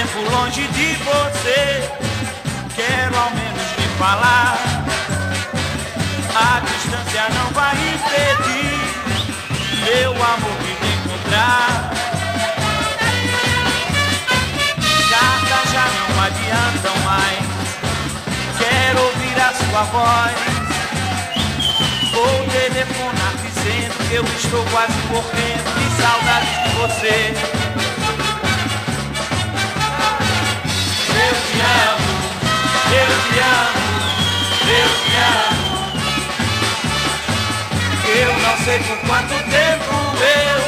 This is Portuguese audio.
tempo longe de você, quero ao menos me falar. A distância não vai impedir meu amor de me encontrar. Cartas já não adiantam mais, quero ouvir a sua voz. Vou telefonar dizendo que eu estou quase morrendo de saudade de você. Eu te amo, eu te amo, eu te amo. Eu não sei por quanto tempo eu